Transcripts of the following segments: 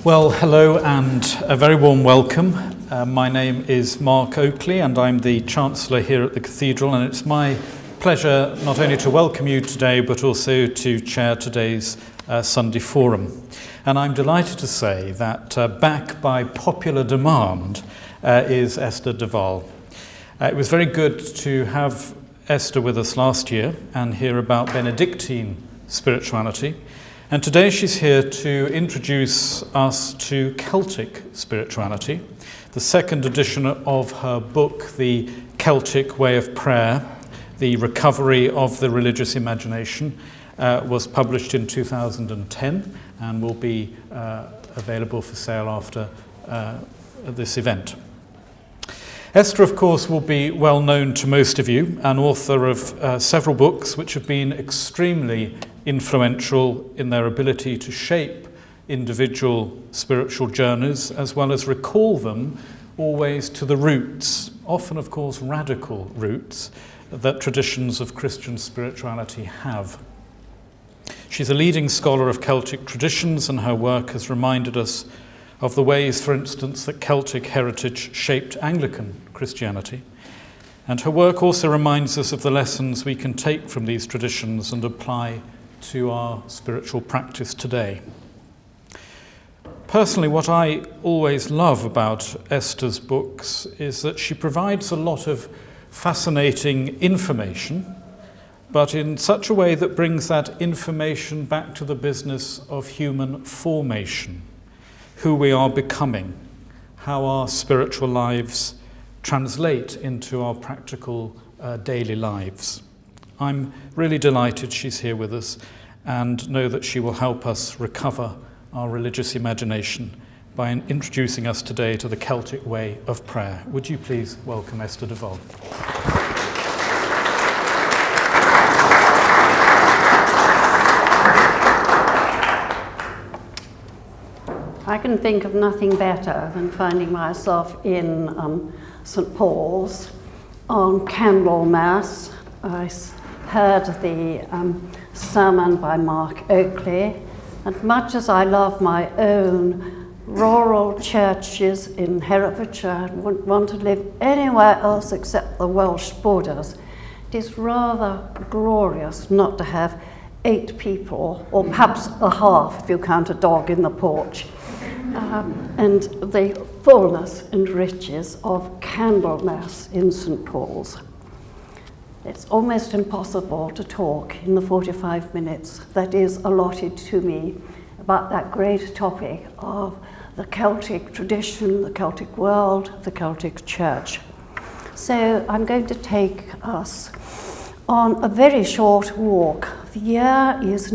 Well, hello and a very warm welcome. My name is Mark Oakley and I'm the Chancellor here at the Cathedral, and it's my pleasure not only to welcome you today but also to chair today's Sunday Forum. And I'm delighted to say that back by popular demand is Esther de Waal. It was very good to have Esther with us last year and hear about Benedictine spirituality. And today she's here to introduce us to Celtic spirituality. The second edition of her book, The Celtic Way of Prayer, The Recovery of the Religious Imagination, was published in 2010 and will be available for sale after this event. Esther, of course, will be well known to most of you, an author of several books which have been extremely influential in their ability to shape individual spiritual journeys, as well as recall them always to the roots, often, of course, radical roots, that traditions of Christian spirituality have. She's a leading scholar of Celtic traditions, and her work has reminded us of the ways, for instance, that Celtic heritage shaped Anglican Christianity. And her work also reminds us of the lessons we can take from these traditions and apply to our spiritual practice today. Personally, what I always love about Esther's books is that she provides a lot of fascinating information, but in such a way that brings that information back to the business of human formation, who we are becoming, how our spiritual lives translate into our practical daily lives. I'm really delighted she's here with us and know that she will help us recover our religious imagination by introducing us today to the Celtic Way of Prayer. Would you please welcome Esther de Waal? I can think of nothing better than finding myself in St. Paul's on Candlemas. I heard the sermon by Mark Oakley, and much as I love my own rural churches in Herefordshire and wouldn't want to live anywhere else except the Welsh borders, it is rather glorious not to have 8 people, or perhaps a half if you count a dog in the porch, and the fullness and riches of Candlemas in St. Paul's. It's almost impossible to talk in the 45 minutes that is allotted to me about that great topic of the Celtic tradition, the Celtic world, the Celtic church. So I'm going to take us on a very short walk. The year is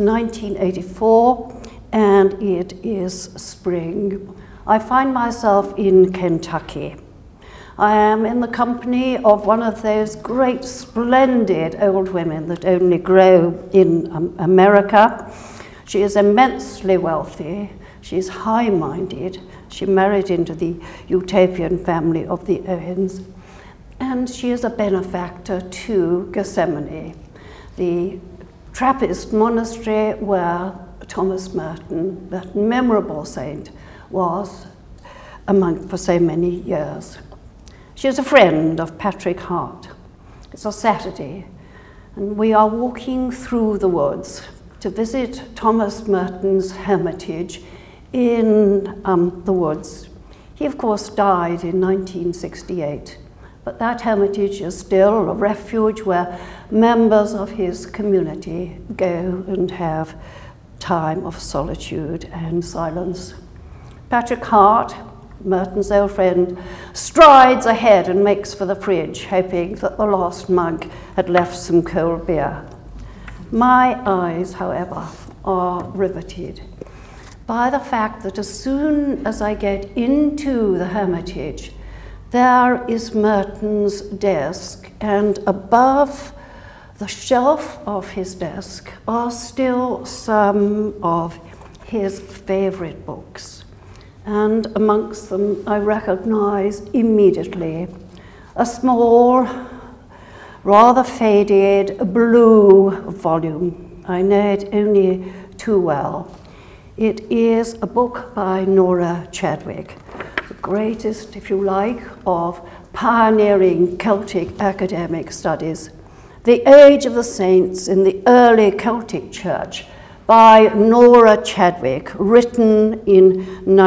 1984 and it is spring. I find myself in Kentucky. I am in the company of one of those great, splendid old women that only grow in America. She is immensely wealthy. She's high-minded. She married into the utopian family of the Owens. And she is a benefactor to Gethsemane, the Trappist monastery where Thomas Merton, that memorable saint, was a monk for so many years. She is a friend of Patrick Hart. It's a Saturday, and we are walking through the woods to visit Thomas Merton's hermitage in the woods. He, of course, died in 1968, but that hermitage is still a refuge where members of his community go and have time of solitude and silence. Patrick Hart, Merton's old friend, strides ahead and makes for the fridge, hoping that the last monk had left some cold beer. My eyes, however, are riveted by the fact that as soon as I get into the hermitage, there is Merton's desk, and above the shelf of his desk are still some of his favorite books. And amongst them, I recognize immediately a small, rather faded blue volume. I know it only too well. It is a book by Nora Chadwick, the greatest, if you like, of pioneering Celtic academic studies. The Age of the Saints in the Early Celtic Church by Nora Chadwick, written in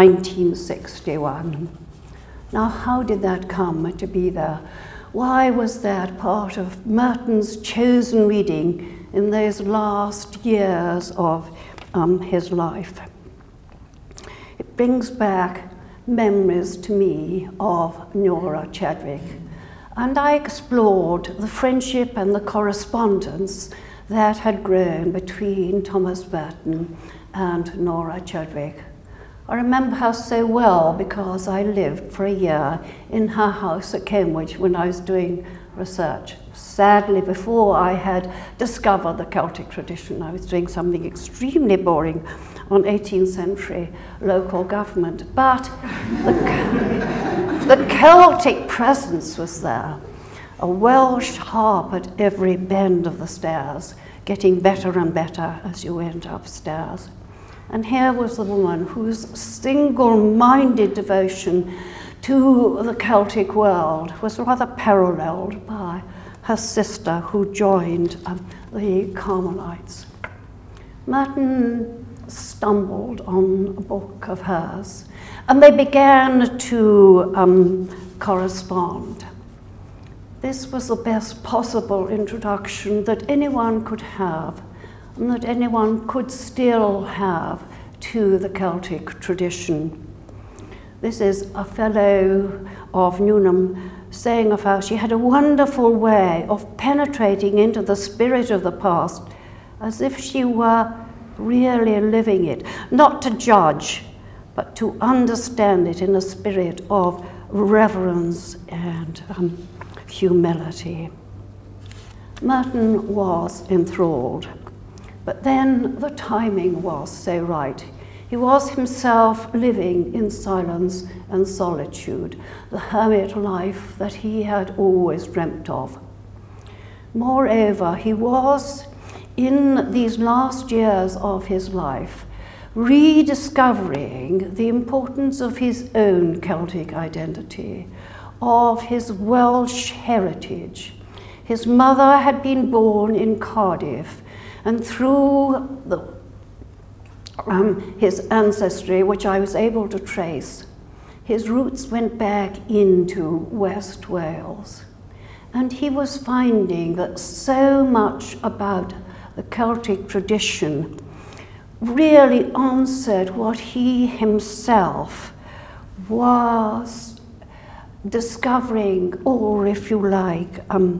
1961. Now, how did that come to be there? Why was that part of Merton's chosen reading in those last years of his life? It brings back memories to me of Nora Chadwick, and I explored the friendship and the correspondence that had grown between Thomas Merton and Nora Chadwick. I remember her so well because I lived for a year in her house at Cambridge when I was doing research. Sadly, before I had discovered the Celtic tradition, I was doing something extremely boring on 18th century local government. But the Celtic presence was there, a Welsh harp at every bend of the stairs, getting better and better as you went upstairs. And here was the woman whose single-minded devotion to the Celtic world was rather paralleled by her sister who joined the Carmelites. Merton stumbled on a book of hers, and they began to correspond. This was the best possible introduction that anyone could have, and that anyone could still have, to the Celtic tradition. This is a fellow of Newnham saying of her, she had a wonderful way of penetrating into the spirit of the past as if she were really living it, not to judge, but to understand it in a spirit of reverence and humility. Merton was enthralled. But then the timing was so right. He was himself living in silence and solitude, the hermit life that he had always dreamt of. Moreover, he was, in these last years of his life, rediscovering the importance of his own Celtic identity, of his Welsh heritage. His mother had been born in Cardiff, and through his ancestry, which I was able to trace, his roots went back into West Wales. And he was finding that so much about the Celtic tradition really answered what he himself was discovering, or if you like,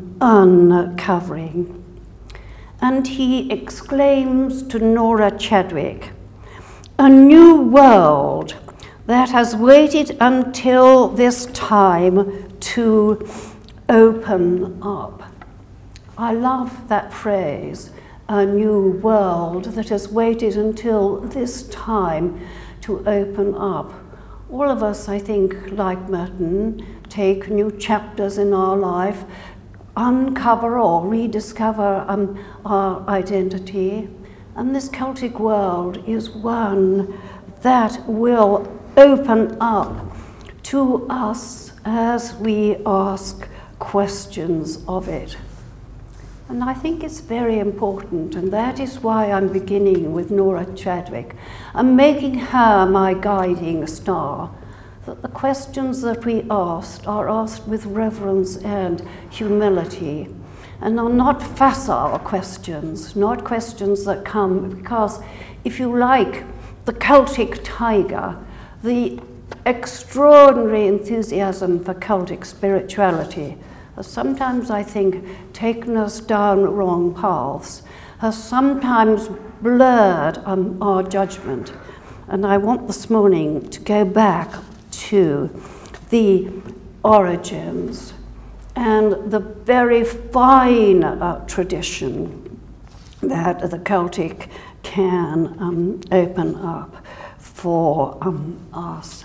uncovering. And he exclaims to Nora Chadwick, "A new world that has waited until this time to open up." I love that phrase, a new world that has waited until this time to open up. All of us, I think, like Merton, take new chapters in our life, uncover or rediscover our identity, and this Celtic world is one that will open up to us as we ask questions of it. And I think it's very important, and that is why I'm beginning with Nora Chadwick. I'm making her my guiding star, that the questions that we asked are asked with reverence and humility, and are not facile questions, not questions that come because, if you like, the Celtic tiger, the extraordinary enthusiasm for Celtic spirituality, has sometimes, I think, taken us down wrong paths, has sometimes blurred our judgment. And I want this morning to go back to the origins and the very fine tradition that the Celtic can open up for us.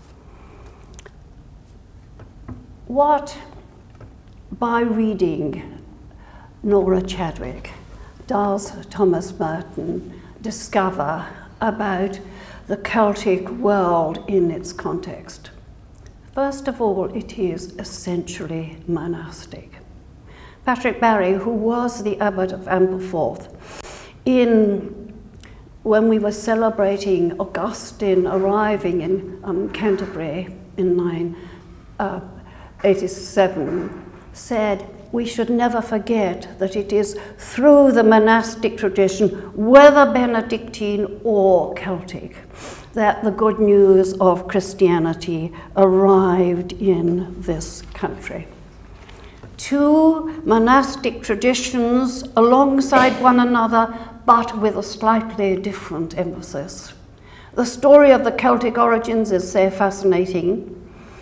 What, by reading Nora Chadwick, does Thomas Merton discover about the Celtic world in its context. First of all, it is essentially monastic. Patrick Barry, who was the abbot of Ampleforth, when we were celebrating Augustine arriving in Canterbury in 987, said, we should never forget that it is through the monastic tradition, whether Benedictine or Celtic, that the good news of Christianity arrived in this country. Two monastic traditions alongside one another, but with a slightly different emphasis. The story of the Celtic origins is so fascinating.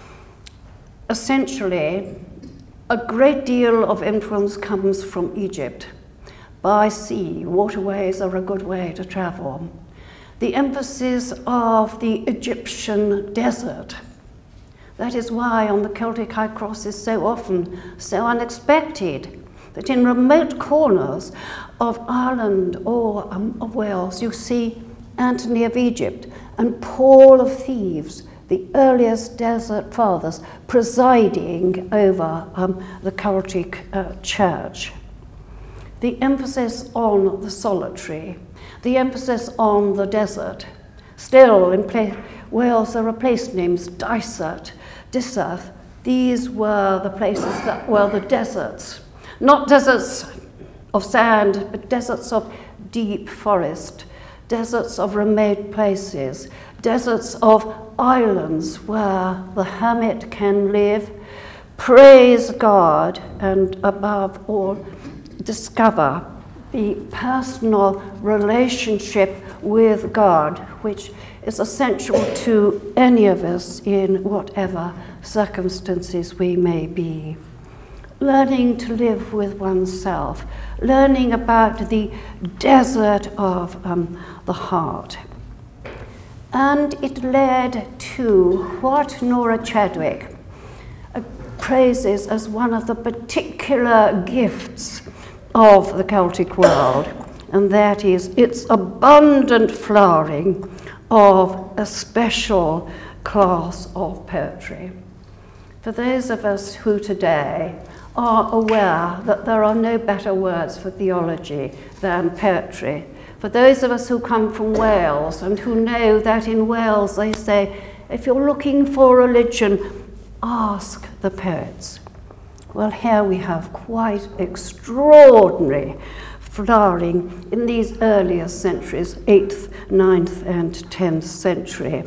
Essentially, a great deal of influence comes from Egypt. By sea, waterways are a good way to travel. The emphasis of the Egyptian desert. That is why on the Celtic High Cross is so often so unexpected, that in remote corners of Ireland or of Wales, you see Anthony of Egypt and Paul of Thieves, the earliest desert fathers, presiding over the Celtic church. The emphasis on the solitary, the emphasis on the desert. Still, in Wales, there are place names, Dysart, Dysarth. These were the places that were the deserts. Not deserts of sand, but deserts of deep forest, deserts of remote places, deserts of islands where the hermit can live, praise God, and above all, discover the personal relationship with God, which is essential to any of us in whatever circumstances we may be. Learning to live with oneself, learning about the desert of the heart. And it led to what Nora Chadwick praises as one of the particular gifts of the Celtic world, and that is its abundant flowering of a special class of poetry. For those of us who today are aware that there are no better words for theology than poetry, for those of us who come from Wales and who know that in Wales they say, if you're looking for religion, ask the poets. Well, here we have quite extraordinary flowering in these earlier centuries, 8th, 9th and 10th century,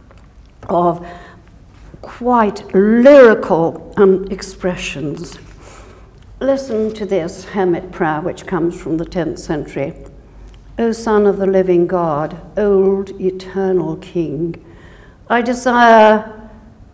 of quite lyrical expressions. Listen to this hermit prayer, which comes from the 10th century. O Son of the living God, old eternal King, I desire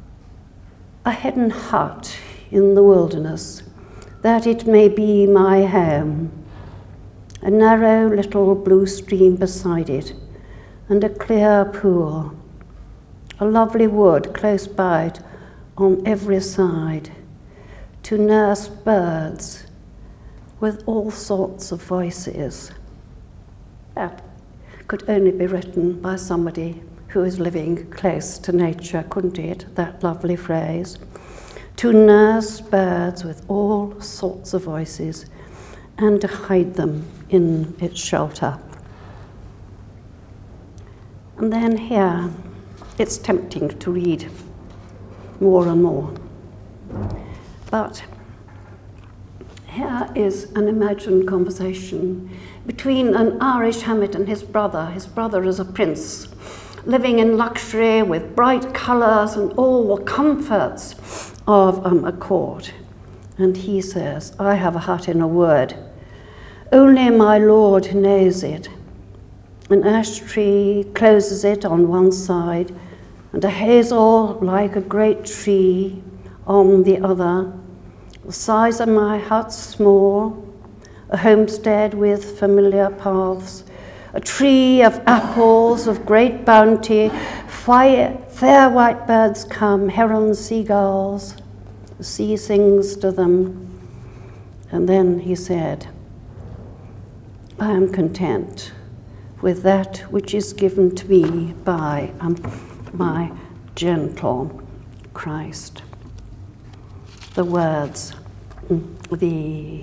a hidden hut in the wilderness, that it may be my home, a narrow little blue stream beside it, and a clear pool, a lovely wood close by it on every side, to nurse birds with all sorts of voices. That could only be written by somebody who is living close to nature, couldn't it? That lovely phrase. To nurse birds with all sorts of voices and to hide them in its shelter. And then here, it's tempting to read more and more. But here is an imagined conversation between an Irish hermit and his brother. His brother is a prince, living in luxury with bright colours and all the comforts of a court. And he says, I have a hut in a wood. Only my Lord knows it. An ash tree closes it on one side, and a hazel like a great tree on the other. The size of my hut's small, a homestead with familiar paths, a tree of apples of great bounty, fair white birds come, herons, seagulls, the sea sings to them. And then he said, I am content, with that which is given to me by my gentle Christ. The words, the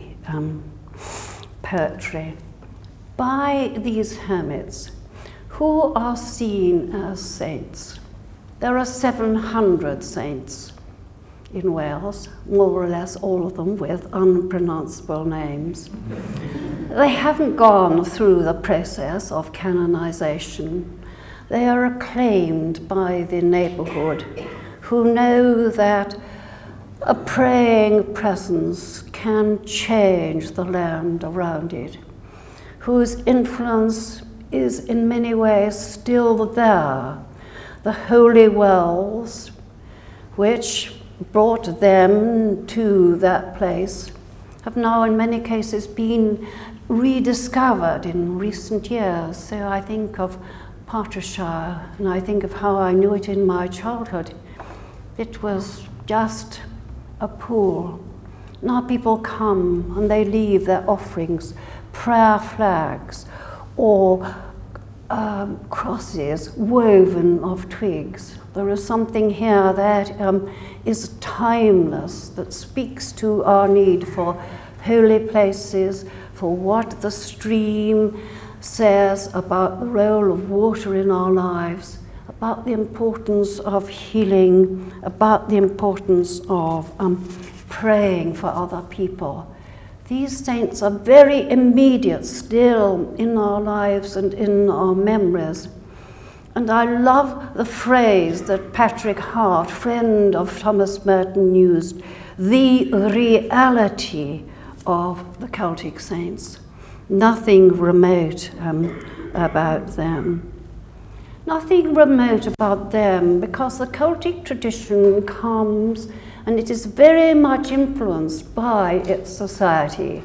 poetry. By these hermits, who are seen as saints. There are 700 saints in Wales, more or less all of them with unpronounceable names. They haven't gone through the process of canonization. They are acclaimed by the neighborhood, who know that a praying presence can change the land around it, whose influence is in many ways still there. The holy wells, which brought them to that place, have now in many cases been rediscovered in recent years. So I think of Patrishire, and I think of how I knew it in my childhood. It was just a pool. Now people come and they leave their offerings, prayer flags, or crosses woven of twigs. There is something here that is timeless, that speaks to our need for holy places, for what the stream says about the role of water in our lives, about the importance of healing, about the importance of praying for other people. These saints are very immediate still in our lives and in our memories. And I love the phrase that Patrick Hart, friend of Thomas Merton, used, the reality of the Celtic saints. Nothing remote about them. Nothing remote about them, because the Celtic tradition comes and it is very much influenced by its society.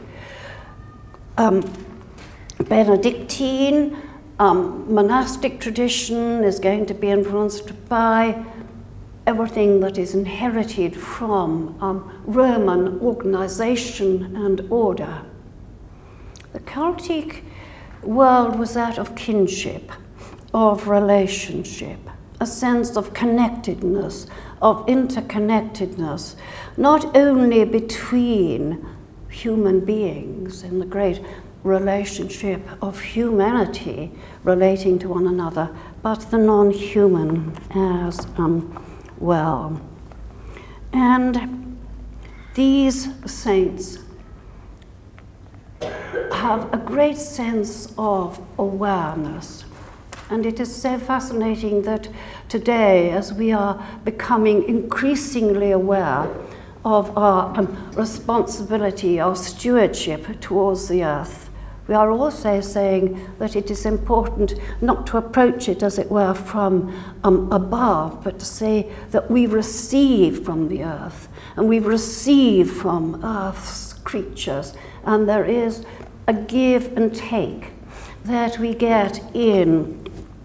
Benedictine, monastic tradition is going to be influenced by everything that is inherited from Roman organization and order. The Celtic world was that of kinship, of relationship, a sense of connectedness, of interconnectedness, not only between human beings in the great relationship of humanity relating to one another, but the non-human as well. And these saints have a great sense of awareness. And it is so fascinating that today, as we are becoming increasingly aware of our responsibility, our stewardship towards the earth, we are also saying that it is important not to approach it, as it were, from above, but to say that we receive from the earth, and we receive from earth's creatures, and there is a give and take that we get in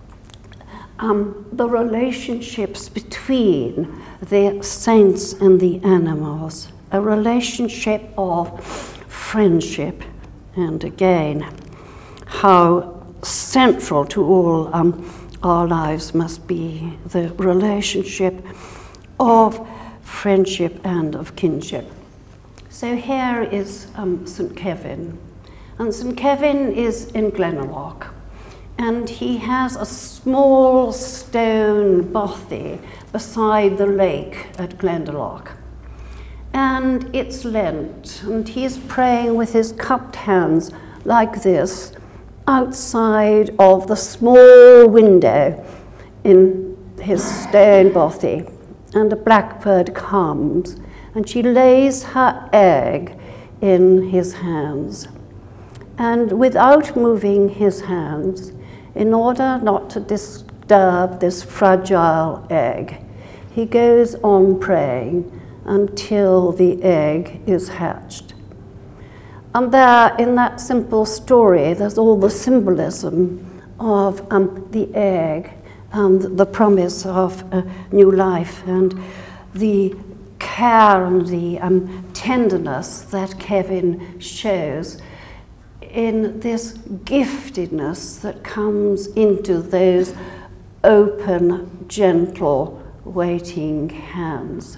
the relationships between the saints and the animals, a relationship of friendship. And again, how central to all our lives must be the relationship of friendship and of kinship. So here is St. Kevin. And St. Kevin is in Glenaloch. And he has a small stone bothy beside the lake at Glendalough. And it's Lent, and he's praying with his cupped hands like this outside of the small window in his stone bothy. And a blackbird comes, and she lays her egg in his hands. And without moving his hands, in order not to disturb this fragile egg, he goes on praying until the egg is hatched. And there, in that simple story, there's all the symbolism of the egg and the promise of a new life, and the care and the tenderness that Kevin shows in this giftedness that comes into those open, gentle, waiting hands.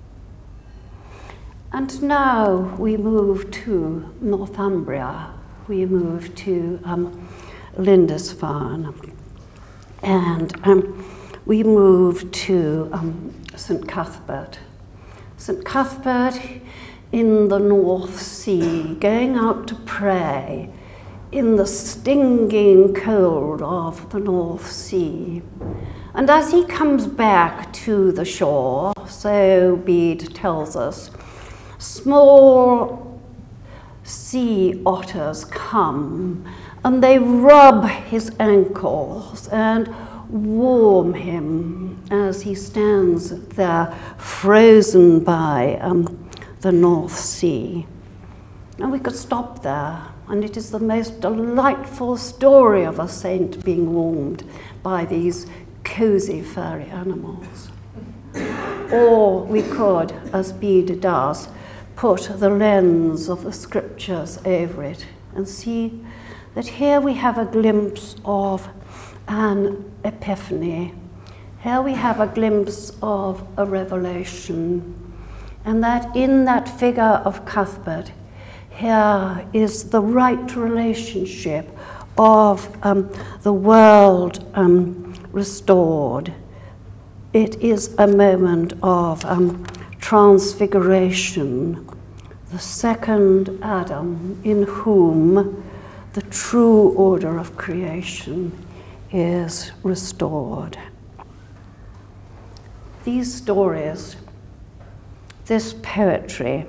And now we move to Northumbria. We move to Lindisfarne, and we move to St. Cuthbert. St. Cuthbert in the North Sea, going out to pray in the stinging cold of the North Sea. And as he comes back to the shore, so Bede tells us, small sea otters come and they rub his ankles and warm him as he stands there frozen by the North Sea. And we could stop there, and it is the most delightful story of a saint being warmed by these cozy furry animals. Or we could, as Bede does, put the lens of the scriptures over it and see that here we have a glimpse of an epiphany. Here we have a glimpse of a revelation, and that in that figure of Cuthbert, here is the right relationship of the world restored. It is a moment of transfiguration, the second Adam in whom the true order of creation is restored. These stories, this poetry,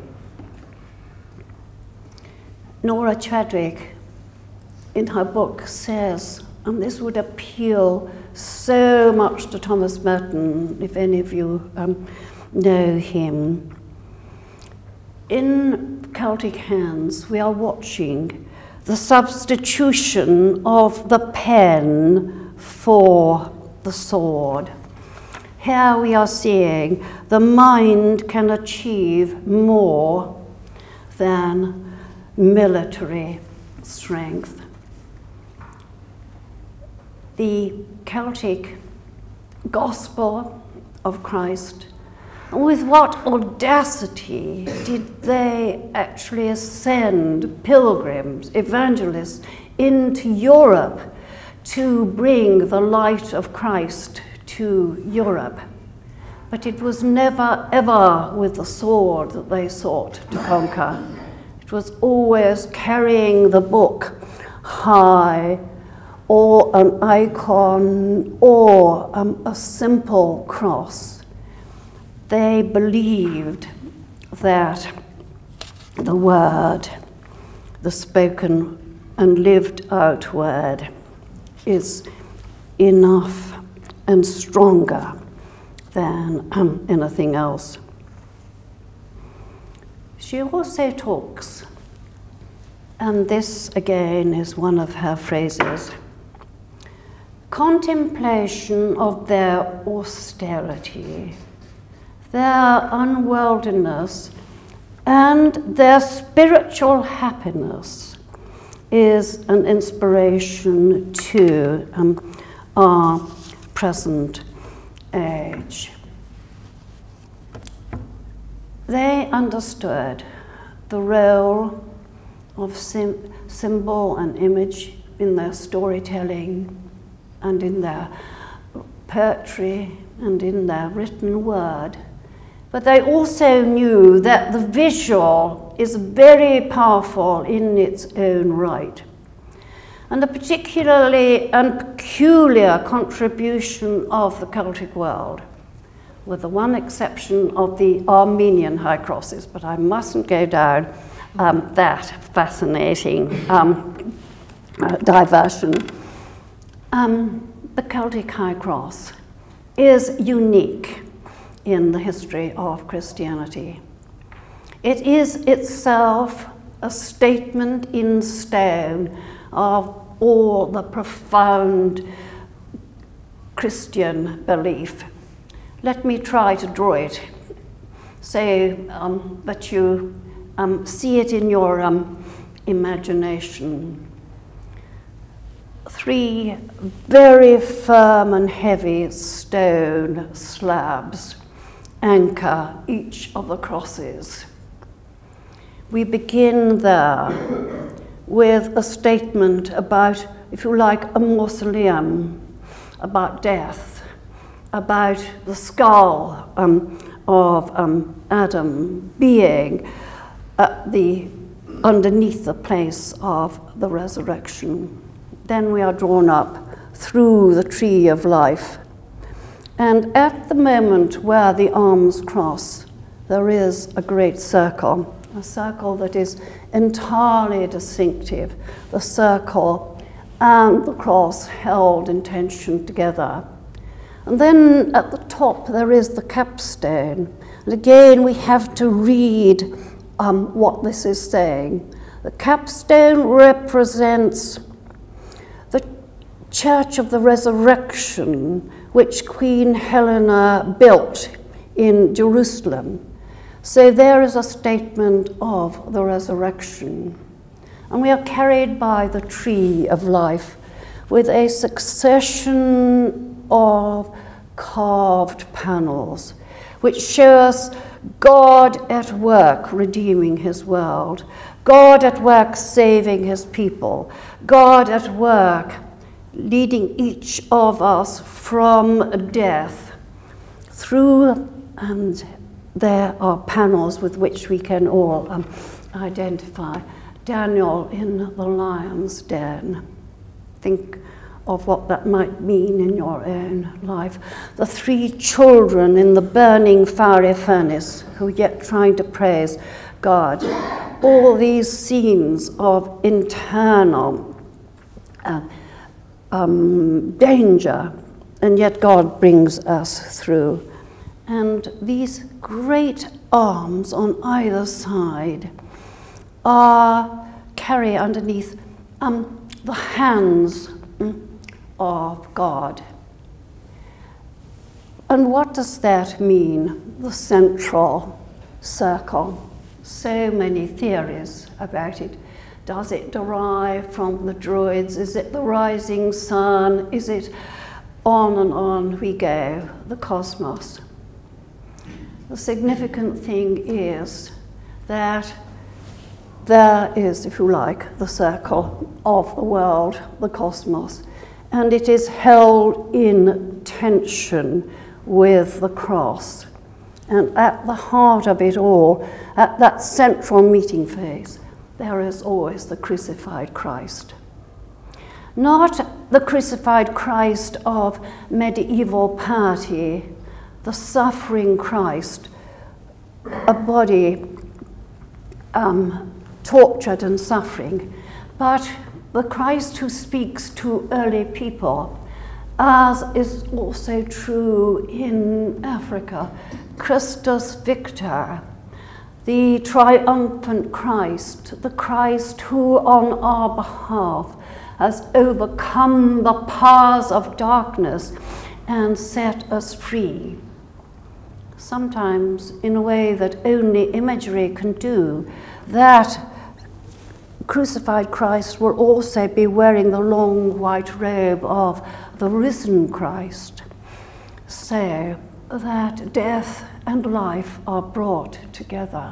Nora Chadwick in her book says, and this would appeal so much to Thomas Merton, if any of you know him. In Celtic Hands, we are watching the substitution of the pen for the sword. Here we are seeing the mind can achieve more than military strength. The Celtic gospel of Christ, with what audacity did they actually send pilgrims, evangelists, into Europe to bring the light of Christ to Europe. But it was never, ever with the sword that they sought to conquer. It was always carrying the book high, or an icon, or a simple cross. They believed that the word, the spoken and lived out word, is enough and stronger than anything else. She also talks, and this again is one of her phrases, contemplation of their austerity, their unworldliness, and their spiritual happiness is an inspiration to our present age. They understood the role of symbol and image in their storytelling and in their poetry and in their written word. But they also knew that the visual is very powerful in its own right. And the particularly and peculiar contribution of the Celtic world, with the one exception of the Armenian high crosses, but I mustn't go down that fascinating diversion. The Celtic high cross is unique in the history of Christianity. It is itself a statement in stone of all the profound Christian belief. Let me try to draw it so that you see it in your imagination. 3 very firm and heavy stone slabs anchor each of the crosses. We begin there with a statement about, if you like, a mausoleum, about death, about the skull of Adam being underneath the place of the resurrection. Then we are drawn up through the tree of life. And at the moment where the arms cross, there is a great circle, a circle that is entirely distinctive, the circle and the cross held in tension together. And then at the top there is the capstone. And again we have to read what this is saying. The capstone represents the Church of the Resurrection, which Queen Helena built in Jerusalem. So there is a statement of the resurrection. And we are carried by the tree of life with a succession of carved panels, which show us God at work redeeming his world, God at work saving his people, God at work leading each of us from death through, and there are panels with which we can all identify. Daniel in the lion's den. Think of what that might mean in your own life. The 3 children in the burning fiery furnace who are yet trying to praise God. All these scenes of internal danger, and yet God brings us through. And these great arms on either side carry underneath the hands of God. And what does that mean, the central circle? So many theories about it. Does it derive from the Druids? Is it the rising sun? Is it on and on we go, the cosmos? The significant thing is that there is, if you like, the circle of the world, the cosmos, and it is held in tension with the cross. And at the heart of it all, at that central meeting phase, there is always the crucified Christ. Not the crucified Christ of medieval piety, the suffering Christ, a body tortured and suffering, but the Christ who speaks to early people, as is also true in Africa, Christus Victor, the triumphant Christ, the Christ who on our behalf has overcome the powers of darkness and set us free. Sometimes in a way that only imagery can do, that crucified Christ will also be wearing the long white robe of the risen Christ, so that death and life are brought together.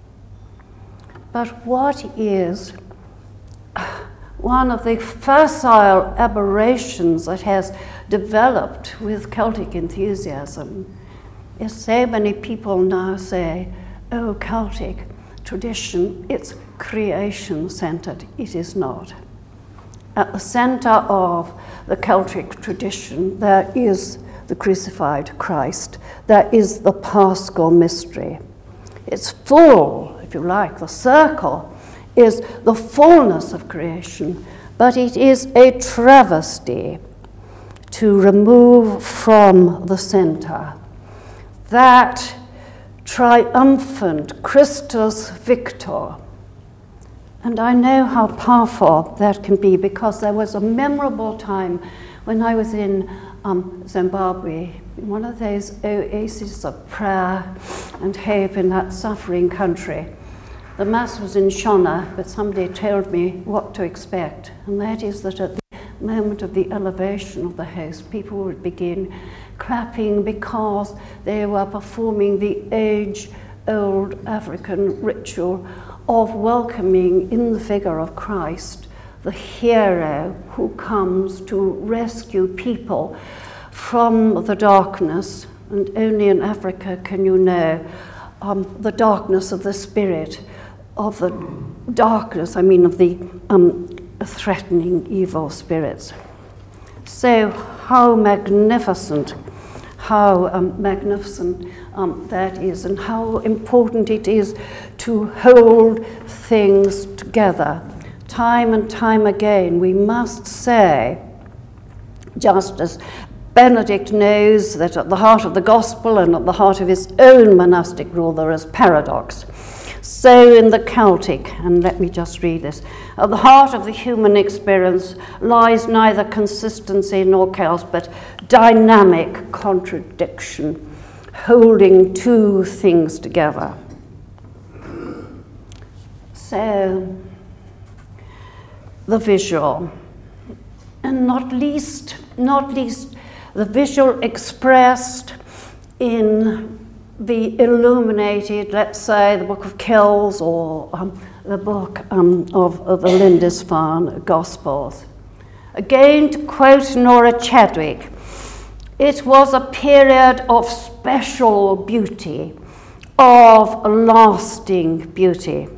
But what is one of the facile aberrations that has developed with Celtic enthusiasm is so many people now say, oh, Celtic tradition, it's creation-centered. It is not. At the center of the Celtic tradition, there is the crucified Christ. There is the Paschal mystery. It's full, if you like, the circle is the fullness of creation, but it is a travesty to remove from the center that triumphant Christus Victor. And I know how powerful that can be, because there was a memorable time when I was in Zimbabwe, in one of those oases of prayer and hope in that suffering country. The Mass was in Shona, but somebody told me what to expect, and that is that at the moment of the elevation of the host, people would begin clapping because they were performing the age-old African ritual of welcoming in the figure of Christ, the hero who comes to rescue people from the darkness, and only in Africa can you know the darkness of the spirit, of the darkness, I mean of the threatening evil spirits. So how magnificent that is, and how important it is to hold things together. Time and time again we must say, just as Benedict knows that at the heart of the gospel and at the heart of his own monastic rule there is paradox, so in the Celtic, and let me just read this, at the heart of the human experience lies neither consistency nor chaos, but dynamic contradiction, holding two things together. So, the visual, and not least the visual expressed in the illuminated, let's say, the Book of Kells or the book of the Lindisfarne Gospels. Again, to quote Nora Chadwick, it was a period of special beauty, of lasting beauty.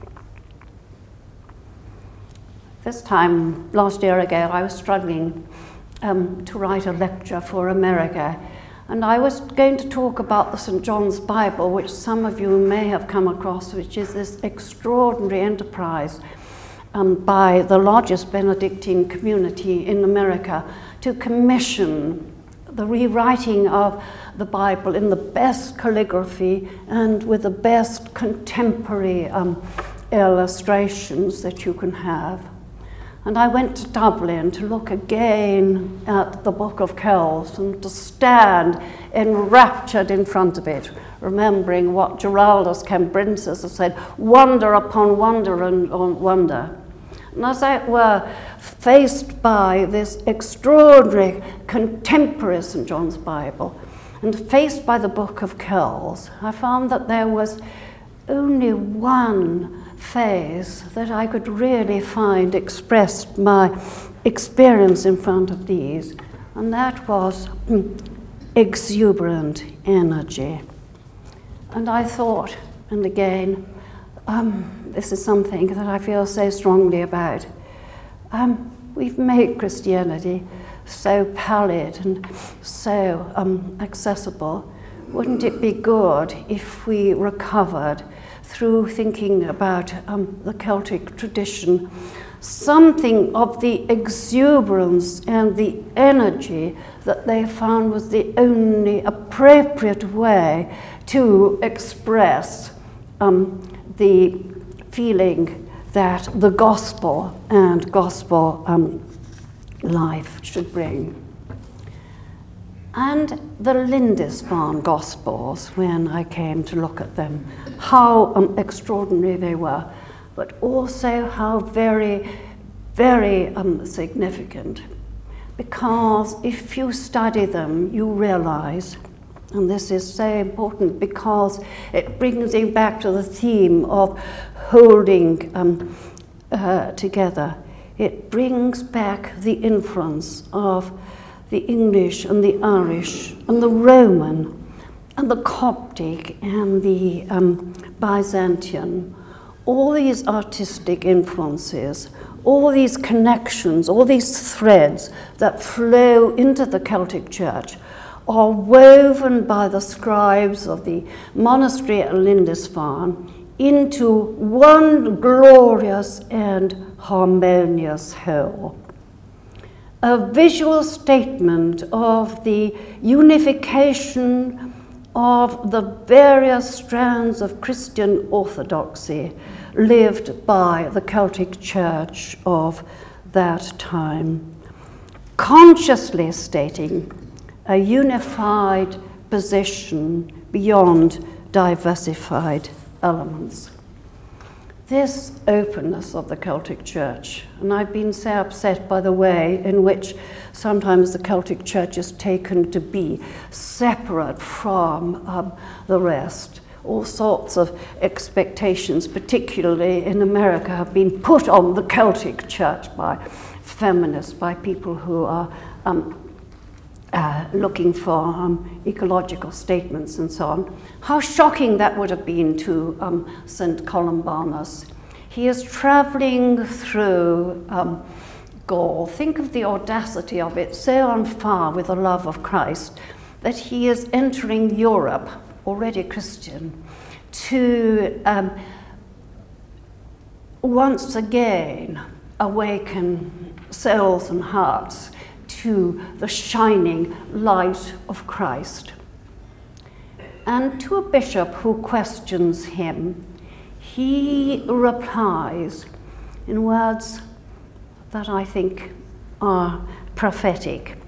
This time, last year ago, I was struggling to write a lecture for America, and I was going to talk about the St. John's Bible, which some of you may have come across, which is this extraordinary enterprise by the largest Benedictine community in America to commission the rewriting of the Bible in the best calligraphy and with the best contemporary illustrations that you can have. And I went to Dublin to look again at the Book of Kells and to stand enraptured in front of it, remembering what Giraldus Cambrensis has said, wonder upon wonder and on wonder. And as I were faced by this extraordinary contemporary St. John's Bible and faced by the Book of Kells, I found that there was only one phase that I could really find expressed my experience in front of these, and that was exuberant energy. And I thought, and again, this is something that I feel so strongly about. We've made Christianity so pallid and so accessible. Wouldn't it be good if we recovered, through thinking about the Celtic tradition, something of the exuberance and the energy that they found was the only appropriate way to express the feeling that the gospel and gospel life should bring. And the Lindisfarne Gospels, when I came to look at them, how extraordinary they were, but also how very, very significant. Because if you study them, you realize, and this is so important because it brings you back to the theme of holding together. It brings back the influence of the English and the Irish and the Roman and the Coptic and the Byzantine, all these artistic influences, all these connections, all these threads that flow into the Celtic Church are woven by the scribes of the monastery at Lindisfarne into one glorious and harmonious whole. A visual statement of the unification of the various strands of Christian orthodoxy lived by the Celtic Church of that time, consciously stating a unified position beyond diversified elements. this openness of the Celtic Church, and I've been so upset by the way in which sometimes the Celtic Church is taken to be separate from the rest. All sorts of expectations, particularly in America, have been put on the Celtic Church by feminists, by people who are looking for ecological statements and so on. How shocking that would have been to St. Columbanus. He is traveling through Gaul. Think of the audacity of it, so on fire with the love of Christ, that he is entering Europe, already Christian, to once again awaken souls and hearts to the shining light of Christ. And to a bishop who questions him, he replies in words that I think are prophetic.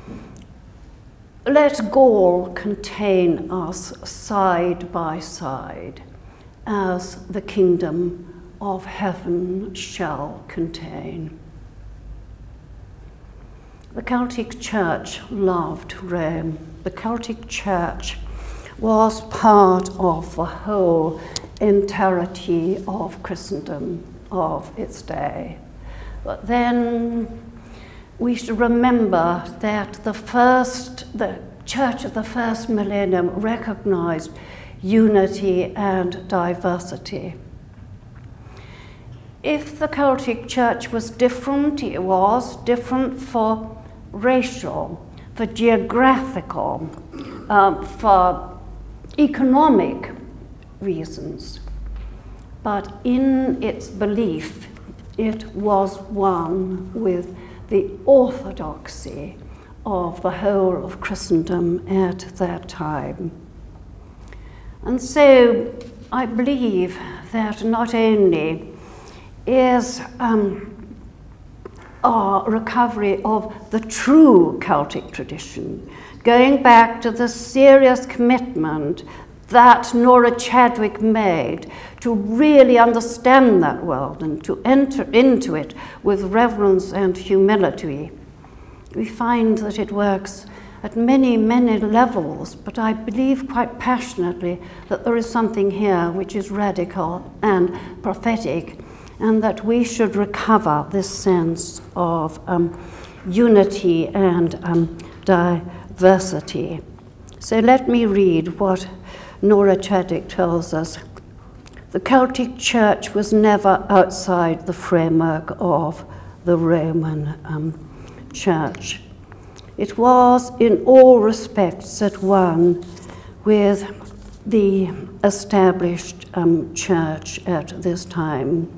Let Gaul contain us side by side, as the kingdom of heaven shall contain. The Celtic Church loved Rome. The Celtic Church was part of the whole entirety of Christendom of its day. But then we should remember that the Church of the first millennium recognized unity and diversity. If the Celtic Church was different, it was different for racial, for geographical, for economic reasons. But in its belief, it was one with the orthodoxy of the whole of Christendom at that time. And so I believe that not only is our recovery of the true Celtic tradition, going back to the serious commitment that Nora Chadwick made to really understand that world and to enter into it with reverence and humility. We find that it works at many, many levels, but I believe quite passionately that there is something here which is radical and prophetic, and that we should recover this sense of unity and diversity. So let me read what Nora Chadwick tells us. The Celtic Church was never outside the framework of the Roman Church. It was in all respects at one with the established church at this time.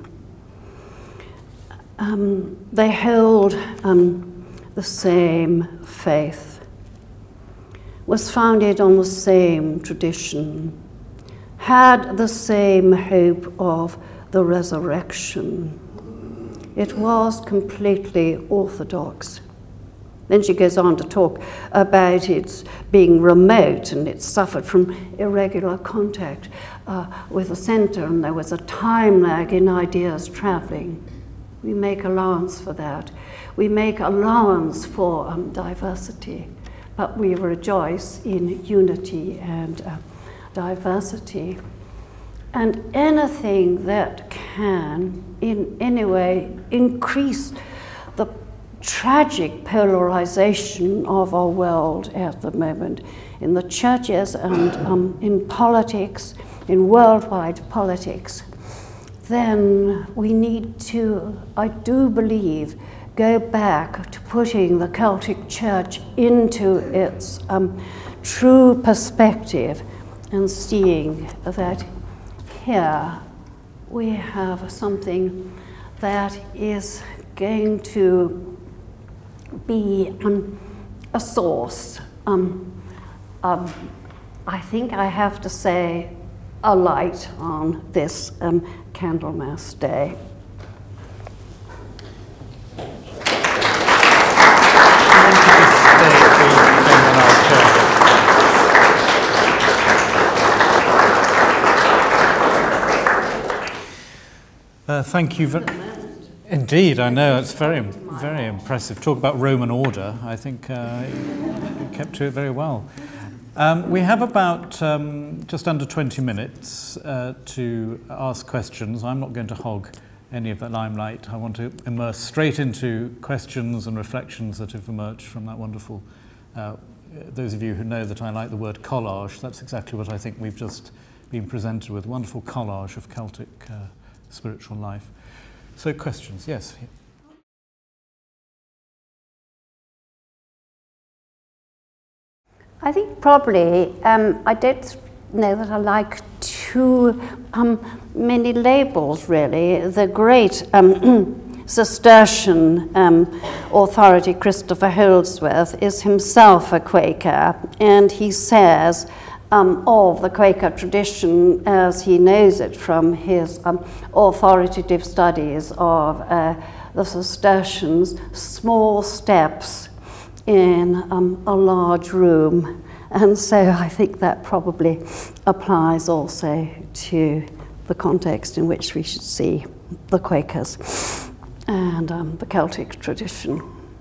They held the same faith, was founded on the same tradition, had the same hope of the resurrection. It was completely orthodox. Then she goes on to talk about its being remote, and it suffered from irregular contact with the center, and there was a time lag in ideas traveling. We make allowance for that. We make allowance for diversity, but we rejoice in unity and diversity. And anything that can in any way increase the tragic polarization of our world at the moment in the churches and in politics, in worldwide politics, then we need to, I do believe, go back to putting the Celtic Church into its true perspective and seeing that here we have something that is going to be a source. I think I have to say a light on this Candlemas Day. Thank you very Indeed, I know, it's very, very impressive. Talk about Roman order. I think you kept to it very well. We have about just under 20 minutes to ask questions. I'm not going to hog any of the limelight. I want to immerse straight into questions and reflections that have emerged from that wonderful, those of you who know that I like the word collage, that's exactly what I think we've just been presented with, wonderful collage of Celtic spiritual life. So questions, yes. I think probably I don't know that I like too many labels, really. The great Cistercian authority, Christopher Holdsworth, is himself a Quaker, and he says of the Quaker tradition, as he knows it from his authoritative studies of the Cistercians, small steps in a large room. And so I think that probably applies also to the context in which we should see the Quakers and the Celtic tradition.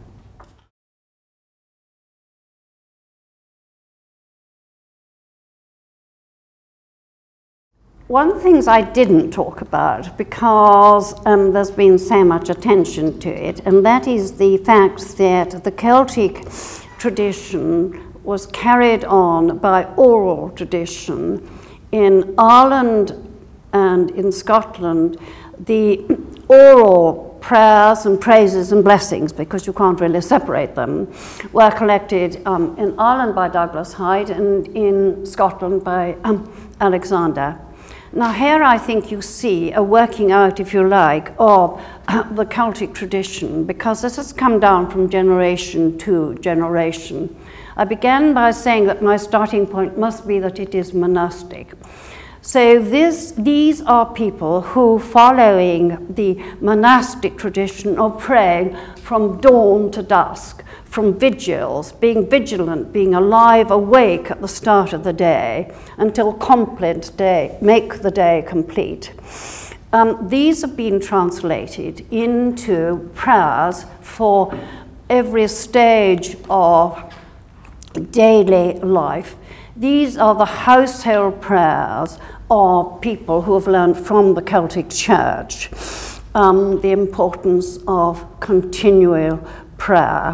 One of the things I didn't talk about, because there's been so much attention to it, and that is the fact that the Celtic tradition was carried on by oral tradition. In Ireland and in Scotland, the oral prayers and praises and blessings, because you can't really separate them, were collected in Ireland by Douglas Hyde and in Scotland by Alexander. Now here I think you see a working out, if you like, of the Celtic tradition, because this has come down from generation to generation. I began by saying that my starting point must be that it is monastic. So these are people who, following the monastic tradition of praying from dawn to dusk, from vigils, being vigilant, being alive, awake at the start of the day, until complete day, make the day complete. These have been translated into prayers for every stage of daily life. These are the household prayers of people who have learned from the Celtic Church the importance of continual prayer.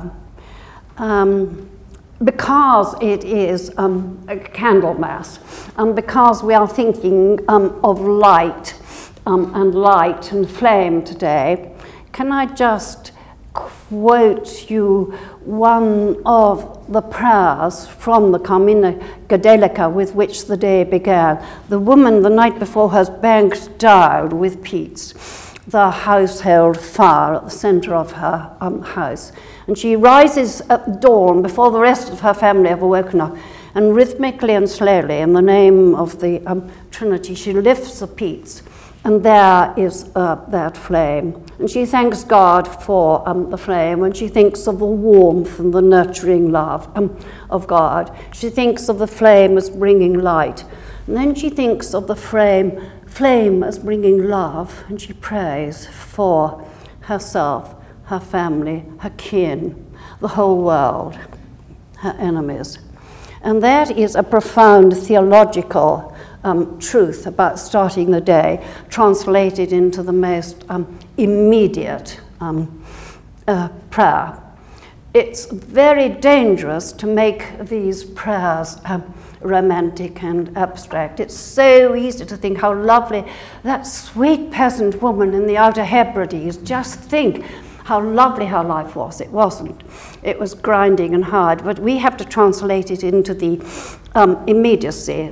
Because it is a candle mass, and because we are thinking of light and flame today, can I just quote you one of the prayers from the Carmina Gadelica with which the day began. The woman the night before has banked down with peats the household fire at the centre of her house. And she rises at dawn before the rest of her family have woken up, and rhythmically and slowly, in the name of the Trinity, she lifts the peats, and there is that flame. And she thanks God for the flame, and she thinks of the warmth and the nurturing love of God. She thinks of the flame as bringing light. And then she thinks of the flame as bringing love, and she prays for herself, her family, her kin, the whole world, her enemies. And that is a profound theological truth about starting the day, translated into the most immediate prayer. It's very dangerous to make these prayers romantic and abstract. It's so easy to think how lovely that sweet peasant woman in the Outer Hebrides, just think how lovely her life was. It wasn't. It was grinding and hard, but we have to translate it into the immediacy.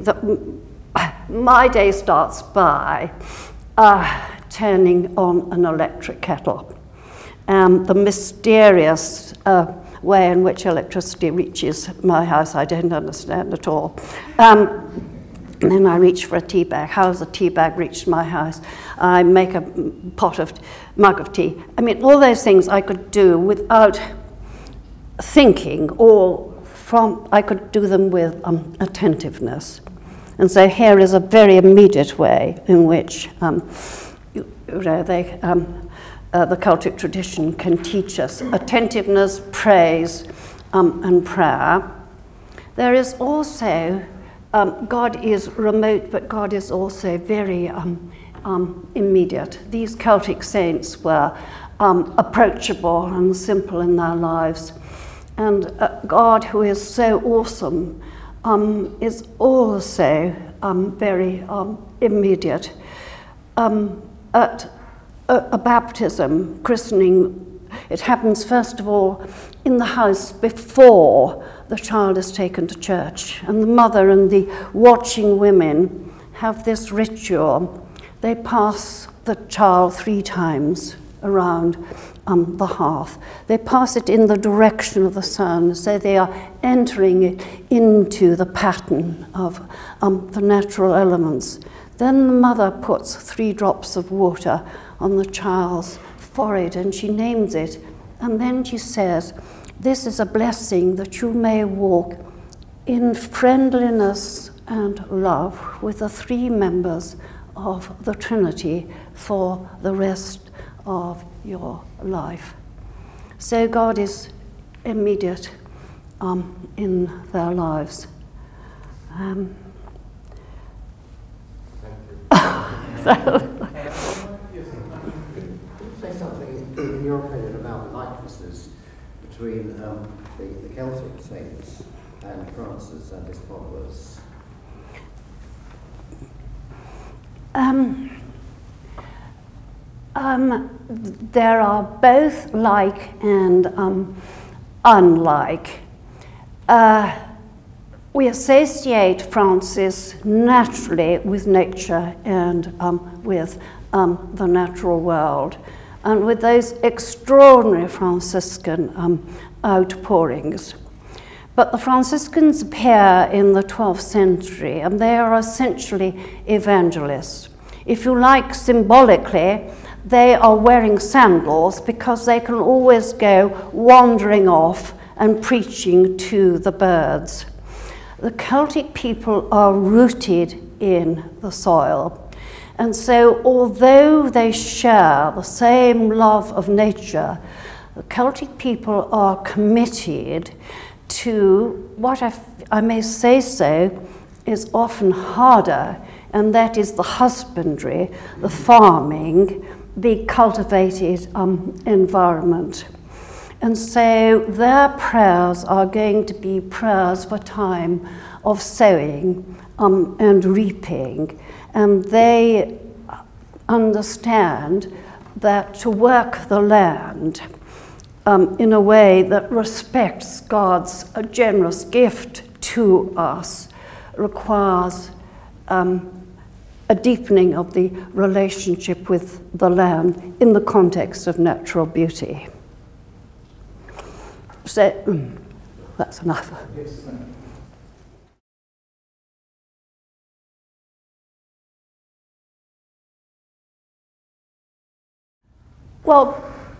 My day starts by turning on an electric kettle. The mysterious way in which electricity reaches my house, I don't understand at all. And then I reach for a tea bag. How has a tea bag reached my house? I make a mug of tea. I mean, all those things I could do without thinking, I could do them with attentiveness. And so here is a very immediate way in which the Celtic tradition can teach us attentiveness, praise, and prayer. There is also, God is remote, but God is also very immediate. These Celtic saints were approachable and simple in their lives. And God, who is so awesome, is also very immediate. At a baptism, christening, it happens first of all in the house before the child is taken to church. And the mother and the watching women have this ritual. They pass the child 3 times around the hearth. They pass it in the direction of the sun, so they are entering it into the pattern of the natural elements. Then the mother puts 3 drops of water on the child's forehead and she names it. And then she says, "This is a blessing that you may walk in friendliness and love with the 3 members of the Trinity for the rest of your life." So God is immediate in their lives. Say something, in your opinion, about the likenesses between the Celtic saints and Francis and his followers? There are both like and unlike. We associate Francis naturally with nature and with the natural world, and with those extraordinary Franciscan outpourings. But the Franciscans appear in the 12th century, and they are essentially evangelists. If you like, symbolically, they are wearing sandals because they can always go wandering off and preaching to the birds. The Celtic people are rooted in the soil. And so, although they share the same love of nature, the Celtic people are committed to what I may say so is often harder, and that is the husbandry, the farming, the cultivated environment. And so their prayers are going to be prayers for time of sowing and reaping. And they understand that to work the land in a way that respects God's generous gift to us requires a deepening of the relationship with the land in the context of natural beauty. So, that's enough. Yes. Well,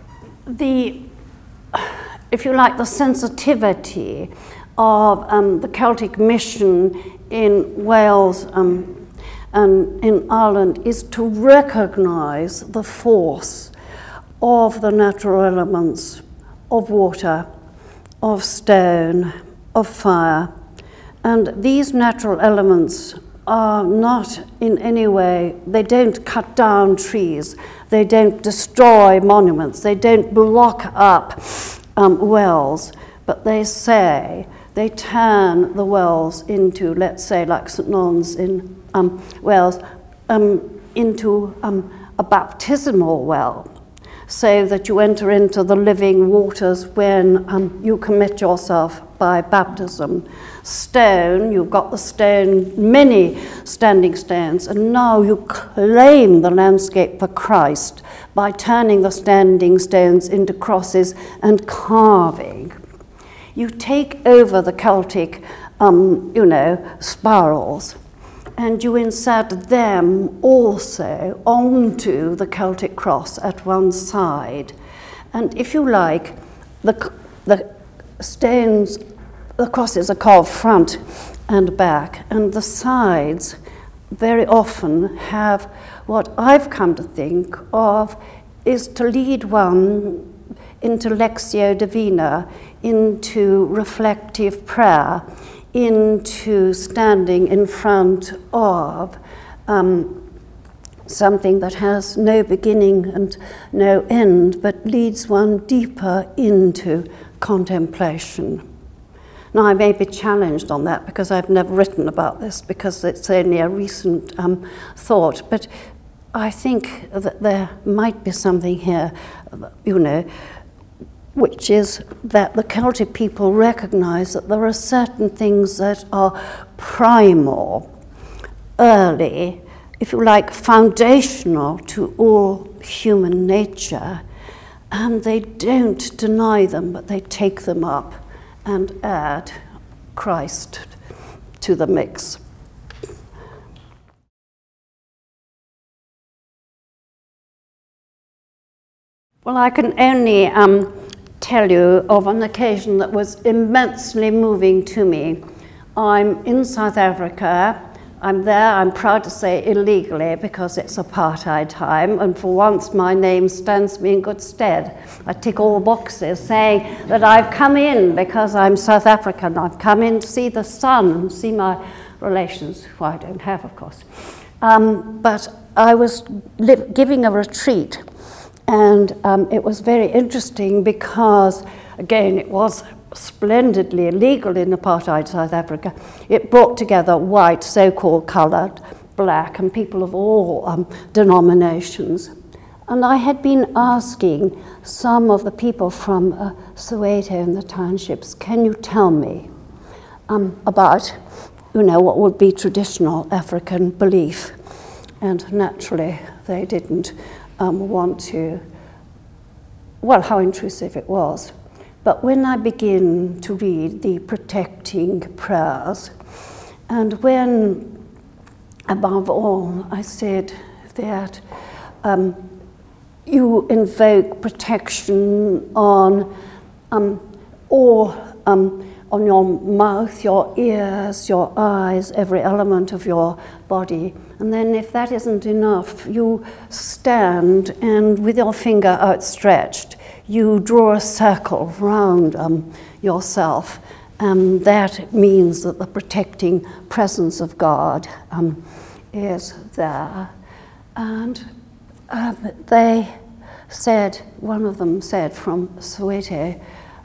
if you like, the sensitivity of the Celtic mission in Wales and in Ireland is to recognise the force of the natural elements, of water, of stone, of fire. And these natural elements are not in any way, they don't cut down trees, they don't destroy monuments, they don't block up wells, but they turn the wells into, let's say, like St. Non's in Wales, into a baptismal well, so that you enter into the living waters when you commit yourself by baptism. Stone, you've got the stone, many standing stones, and now you claim the landscape for Christ by turning the standing stones into crosses and carving. You take over the Celtic, spirals, and you insert them also onto the Celtic cross at one side. And if you like, the stones, the crosses are carved front and back, and the sides very often have what I've come to think of is to lead one into Lectio Divina, into reflective prayer, into standing in front of something that has no beginning and no end, but leads one deeper into contemplation. Now, I may be challenged on that because I've never written about this, because it's only a recent thought, but I think that there might be something here, you know, which is that the Celtic people recognize that there are certain things that are primal, early, if you like, foundational to all human nature, and they don't deny them, but they take them up and add Christ to the mix. Well, I can only tell you of an occasion that was immensely moving to me. I'm in South Africa. I'm there, I'm proud to say, illegally, because it's apartheid time, and for once my name stands me in good stead. I tick all the boxes saying that I've come in because I'm South African. I've come in to see the sun and see my relations, who I don't have, of course. But I was giving a retreat, and it was very interesting because, again, it was splendidly illegal in apartheid South Africa. It brought together white, so-called coloured, black, and people of all denominations. And I had been asking some of the people from Soweto in the townships, can you tell me about, you know, what would be traditional African belief? And naturally, they didn't want to, well, how intrusive it was. But when I begin to read the protecting prayers, and when, above all, I said that you invoke protection on on your mouth, your ears, your eyes, every element of your body. And then if that isn't enough, you stand and with your finger outstretched, you draw a circle round yourself, and that means that the protecting presence of God is there. And they said, one of them said from Soweto,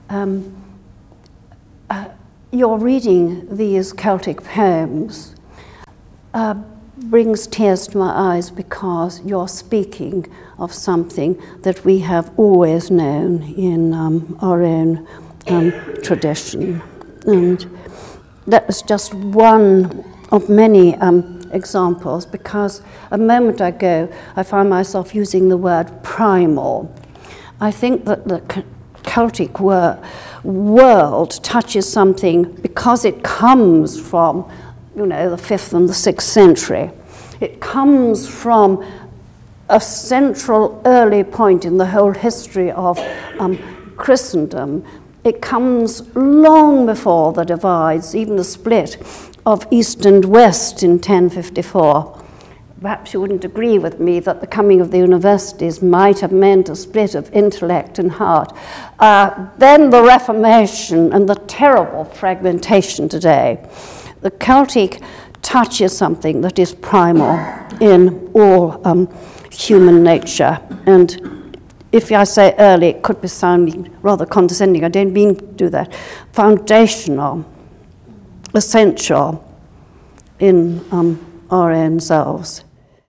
you're reading these Celtic poems brings tears to my eyes because you're speaking of something that we have always known in our own tradition. And that was just one of many examples, because a moment ago I found myself using the word primal. I think that the Celtic world touches something because it comes from, you know, the 5th and the 6th century. It comes from a central early point in the whole history of Christendom. It comes long before the divides, even the split of East and West in 1054. Perhaps you wouldn't agree with me that the coming of the universities might have meant a split of intellect and heart. Then the Reformation and the terrible fragmentation today. The Celtic touches something that is primal in all human nature. And if I say early, it could be sounding rather condescending. I don't mean to do that. Foundational, essential in our own selves.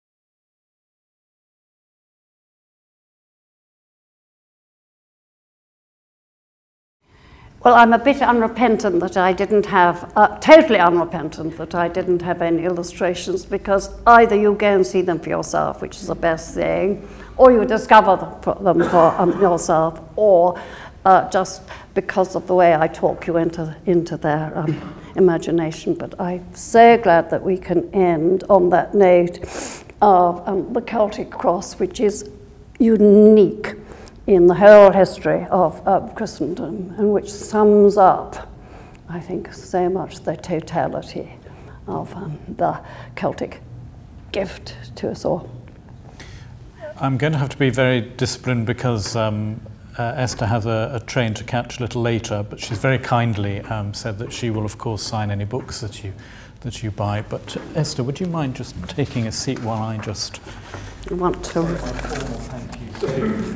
Well, I'm a bit unrepentant that I didn't have, totally unrepentant that I didn't have any illustrations, because either you go and see them for yourself, which is the best thing, or you discover them for yourself, or just because of the way I talk, you enter into their imagination. But I'm so glad that we can end on that note of the Celtic cross, which is unique in the whole history of Christendom, and which sums up, I think, so much the totality of the Celtic gift to us all. I'm going to have to be very disciplined because Esther has a train to catch a little later, but she's very kindly said that she will, of course, sign any books that you buy. But Esther, would you mind just taking a seat while I just... I want to... Thank you.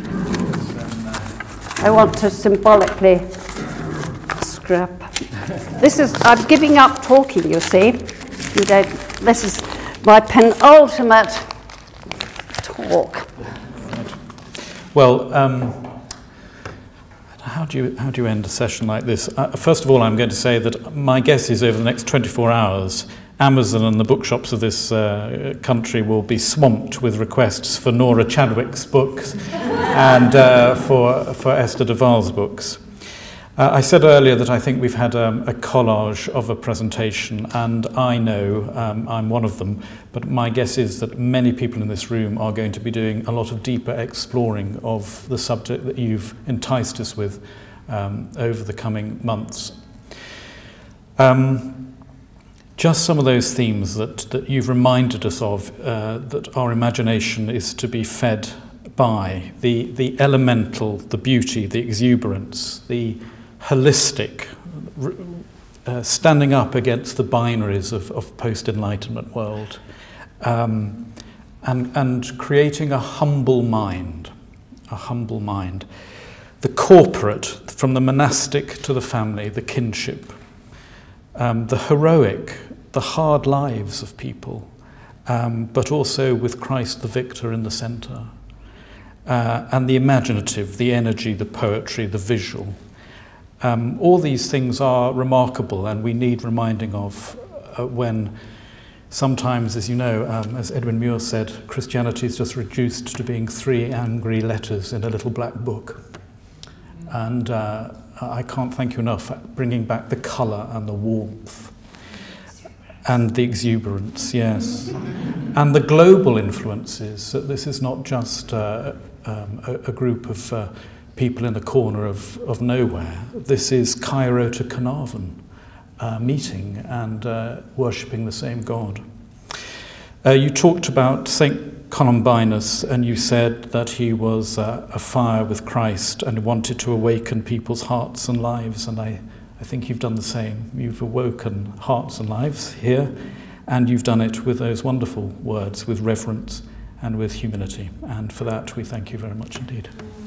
I want to symbolically scrap. I'm giving up talking, you see. This is my penultimate talk. Well, how do you end a session like this? First of all, I'm going to say that my guess is over the next 24 hours, Amazon and the bookshops of this country will be swamped with requests for Nora Chadwick's books and for Esther de Waal's books. I said earlier that I think we've had a collage of a presentation, and I know I'm one of them, but my guess is that many people in this room are going to be doing a lot of deeper exploring of the subject that you've enticed us with over the coming months. Just some of those themes that you've reminded us of, that our imagination is to be fed by, the elemental, the beauty, the exuberance, the holistic, standing up against the binaries of post-Enlightenment world, and creating a humble mind, the corporate, from the monastic to the family, the kinship, the heroic, the hard lives of people, but also with Christ the victor in the centre, and the imaginative, the energy, the poetry, the visual. All these things are remarkable, and we need reminding of when sometimes, as you know, as Edwin Muir said, Christianity is just reduced to being 3 angry letters in a little black book. And I can't thank you enough for bringing back the colour and the warmth and the exuberance, yes. And the global influences, that this is not just a group of people in the corner of nowhere. This is Cairo to Carnarvon meeting and worshipping the same God. You talked about St. Columbinus, and you said that he was afire with Christ and wanted to awaken people's hearts and lives, and I think you've done the same. You've awoken hearts and lives here, and you've done it with those wonderful words, with reverence and with humility, and for that we thank you very much indeed.